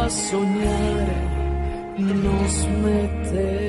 a sognare non smette.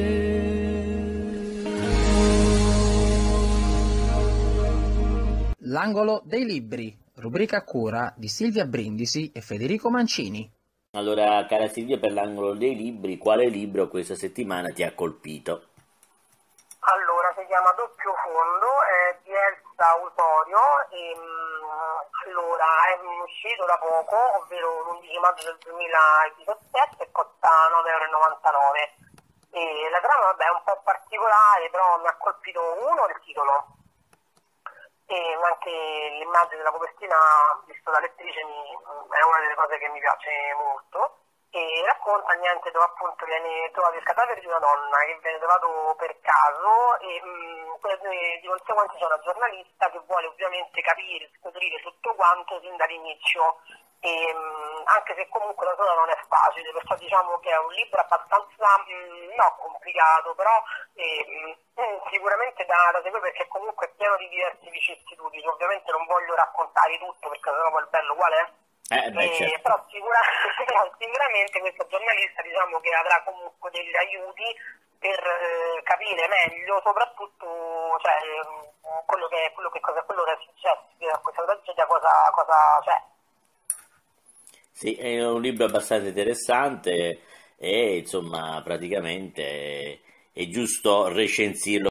L'angolo dei libri, rubrica a cura di Silvia Brindisi e Federico Mancini. Allora, cara Silvia, per l'angolo dei libri, quale libro questa settimana ti ha colpito? Allora, si chiama Doppio Fondo, è di Elsa Autorio e allora è uscito da poco, ovvero l'11 maggio del 2017 e costa 9,99 €. E la trama, vabbè, è un po' particolare, però mi ha colpito uno il titolo e anche l'immagine della copertina, visto da lettrice, è una delle cose che mi piace molto. E racconta niente dove appunto viene trovato il cadavere di una donna che viene trovato per caso e di conseguenza c'è una giornalista che vuole ovviamente capire, scoprire tutto quanto sin dall'inizio, e anche se comunque la cosa non è facile, perciò diciamo che è un libro abbastanza no complicato, però sicuramente da seguire, perché comunque è pieno di diverse vicissitudini. Ovviamente non voglio raccontare tutto perché sennò poi il bello qual è. Certo. Però sicuramente questa giornalista, diciamo, che avrà comunque degli aiuti per capire meglio soprattutto, cioè, quello che è successo a questa tragedia, cosa c'è. Sì, è un libro abbastanza interessante e insomma praticamente è giusto recensirlo